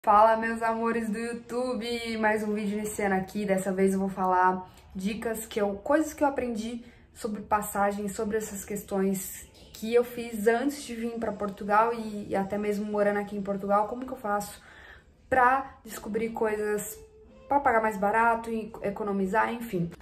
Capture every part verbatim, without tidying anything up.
Fala, meus amores do YouTube, mais um vídeo iniciando aqui. Dessa vez eu vou falar dicas que eu, coisas que eu aprendi sobre passagem, sobre essas questões que eu fiz antes de vir para Portugal e, e até mesmo morando aqui em Portugal. Como que eu faço pra descobrir coisas para pagar mais barato e economizar, enfim.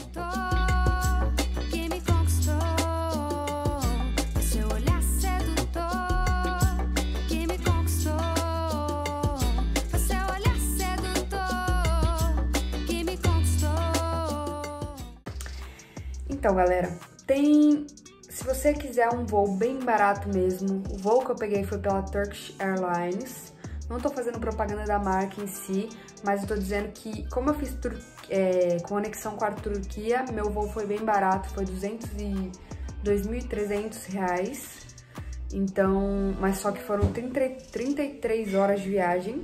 Então, galera, tem... Se você quiser um voo bem barato mesmo, o voo que eu peguei foi pela Turkish Airlines. Não tô fazendo propaganda da marca em si, mas eu tô dizendo que, como eu fiz tur... é, conexão com a Turquia, meu voo foi bem barato, foi dois mil e trezentos reais. Então, mas só que foram trinta e três horas de viagem.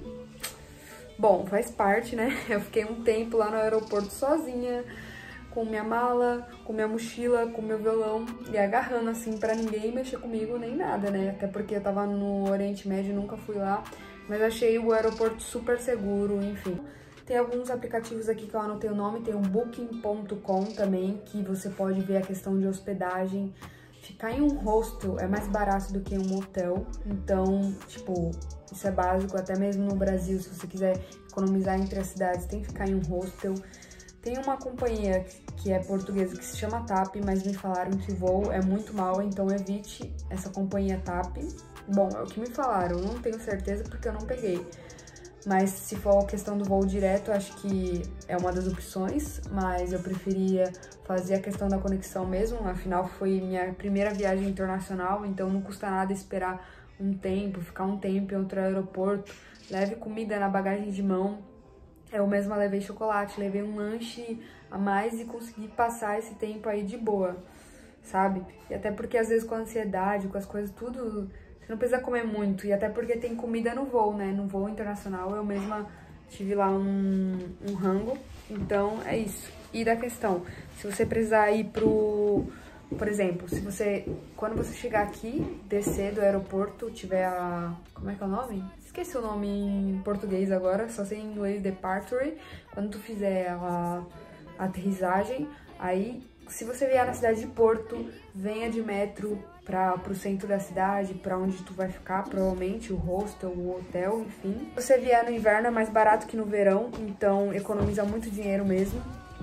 Bom, faz parte, né? Eu fiquei um tempo lá no aeroporto sozinha, com minha mala, com minha mochila, com meu violão e agarrando assim pra ninguém mexer comigo nem nada, né? Até porque eu tava no Oriente Médio, nunca fui lá, mas achei o aeroporto super seguro, enfim. Tem alguns aplicativos aqui que eu anotei o nome, tem o booking ponto com também, que você pode ver a questão de hospedagem. Ficar em um hostel é mais barato do que um hotel, então, tipo, isso é básico, até mesmo no Brasil, se você quiser economizar entre as cidades, tem que ficar em um hostel. Tem uma companhia que é portuguesa que se chama TAP, mas me falaram que o voo é muito mal, então evite essa companhia TAP. Bom, é o que me falaram, eu não tenho certeza porque eu não peguei. Mas se for a questão do voo direto, acho que é uma das opções, mas eu preferia fazer a questão da conexão mesmo, afinal foi minha primeira viagem internacional, então não custa nada esperar um tempo, ficar um tempo em outro aeroporto, leve comida na bagagem de mão. Eu mesma levei chocolate, levei um lanche a mais e consegui passar esse tempo aí de boa, sabe? E até porque às vezes com a ansiedade, com as coisas, tudo, você não precisa comer muito. E até porque tem comida no voo, né? No voo internacional eu mesma tive lá um, um rango, então é isso. E da questão, se você precisar ir pro... Por exemplo, se você, quando você chegar aqui, descer do aeroporto, tiver a... Como é que é o nome? Esqueci o nome em português agora, só sei em inglês, departure. Quando tu fizer a, a aterrissagem, aí, se você vier na cidade de Porto, venha de metro para pro centro da cidade, para onde tu vai ficar, provavelmente, o hostel, o hotel, enfim. Se você vier no inverno, é mais barato que no verão, então economiza muito dinheiro mesmo.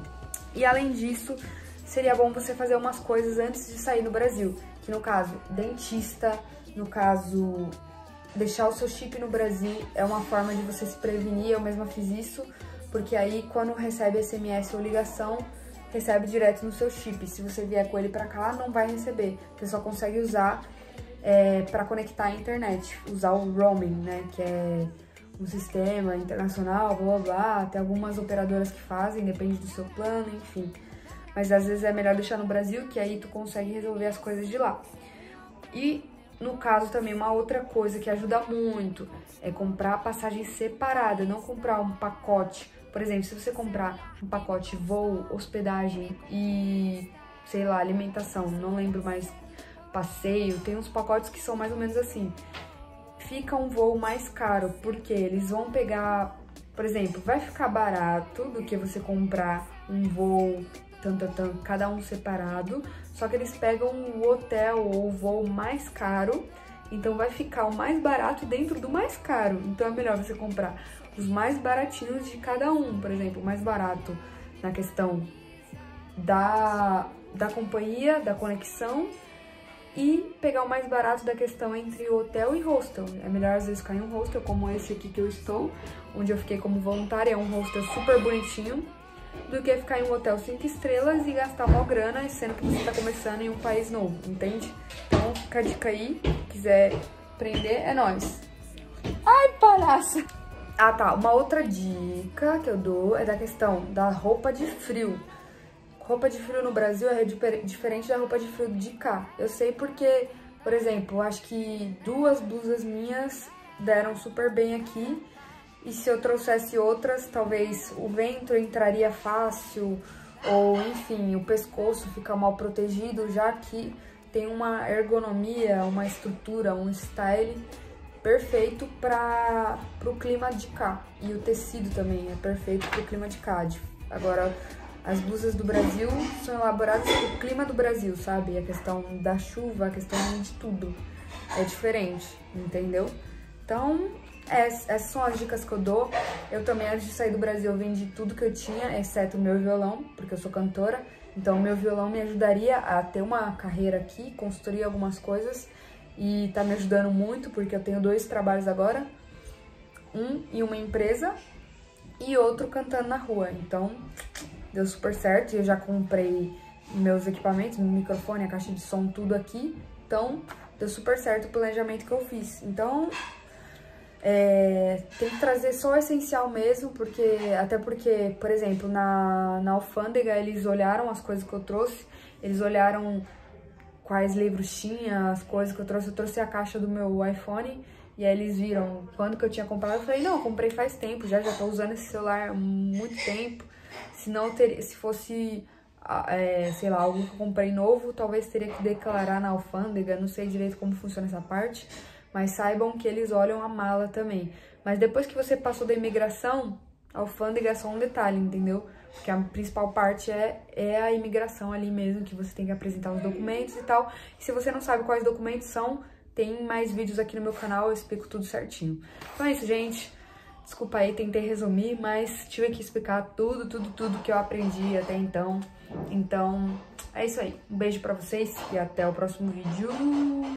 E além disso, seria bom você fazer umas coisas antes de sair no Brasil, que no caso, dentista, no caso, deixar o seu chip no Brasil é uma forma de você se prevenir. Eu mesma fiz isso, porque aí quando recebe S M S ou ligação, recebe direto no seu chip. Se você vier com ele pra cá, não vai receber, você só consegue usar é, pra conectar a internet, usar o roaming, né, que é um sistema internacional, blá blá blá, tem algumas operadoras que fazem, depende do seu plano, enfim. Mas às vezes é melhor deixar no Brasil, que aí tu consegue resolver as coisas de lá. E, no caso, também uma outra coisa que ajuda muito é comprar passagem separada, não comprar um pacote. Por exemplo, se você comprar um pacote voo, hospedagem e, sei lá, alimentação, não lembro mais, passeio, tem uns pacotes que são mais ou menos assim. Fica um voo mais caro, porque eles vão pegar, por exemplo, vai ficar barato do que você comprar um voo Tan, tan, tan, cada um separado, só que eles pegam o hotel ou o voo mais caro, então vai ficar o mais barato dentro do mais caro. Então é melhor você comprar os mais baratinhos de cada um, por exemplo, o mais barato na questão da, da companhia, da conexão, e pegar o mais barato da questão entre hotel e hostel. É melhor às vezes ficar em um hostel como esse aqui que eu estou, onde eu fiquei como voluntária, é um hostel super bonitinho, do que ficar em um hotel cinco estrelas e gastar uma grana, sendo que você tá começando em um país novo, entende? Então fica a dica aí, quiser aprender, é nóis. Ai, palhaça! Ah tá, uma outra dica que eu dou é da questão da roupa de frio. Roupa de frio no Brasil é diferente da roupa de frio de cá. Eu sei porque, por exemplo, acho que duas blusas minhas deram super bem aqui. E se eu trouxesse outras, talvez o vento entraria fácil, ou enfim, o pescoço fica mal protegido, já que tem uma ergonomia, uma estrutura, um style perfeito para o clima de cá. E o tecido também é perfeito para o clima de cá. Agora, as blusas do Brasil são elaboradas para o clima do Brasil, sabe? A questão da chuva, a questão de tudo é diferente, entendeu? Então, essas são as dicas que eu dou. Eu também, antes de sair do Brasil, eu vendi tudo que eu tinha, exceto o meu violão, porque eu sou cantora. Então, o meu violão me ajudaria a ter uma carreira aqui, construir algumas coisas. E tá me ajudando muito, porque eu tenho dois trabalhos agora. Um em uma empresa e outro cantando na rua. Então, deu super certo. Eu já comprei meus equipamentos, meu microfone, a caixa de som, tudo aqui. Então, deu super certo o planejamento que eu fiz. Então, é, tem que trazer só o essencial mesmo, porque até porque, por exemplo, na, na alfândega, eles olharam as coisas que eu trouxe, eles olharam quais livros tinha, as coisas que eu trouxe. Eu trouxe a caixa do meu iPhone e aí eles viram quando que eu tinha comprado. Eu falei, não, eu comprei faz tempo, já já tô usando esse celular há muito tempo. Se não teria, se fosse, é, sei lá, algo que eu comprei novo, talvez teria que declarar na alfândega, não sei direito como funciona essa parte, mas saibam que eles olham a mala também. Mas depois que você passou da imigração, a alfândega é só um detalhe, entendeu? Porque a principal parte é, é a imigração ali mesmo, que você tem que apresentar os documentos e tal. E se você não sabe quais documentos são, tem mais vídeos aqui no meu canal, eu explico tudo certinho. Então é isso, gente. Desculpa aí, tentei resumir, mas tive que explicar tudo, tudo, tudo que eu aprendi até então. Então, é isso aí. Um beijo pra vocês e até o próximo vídeo.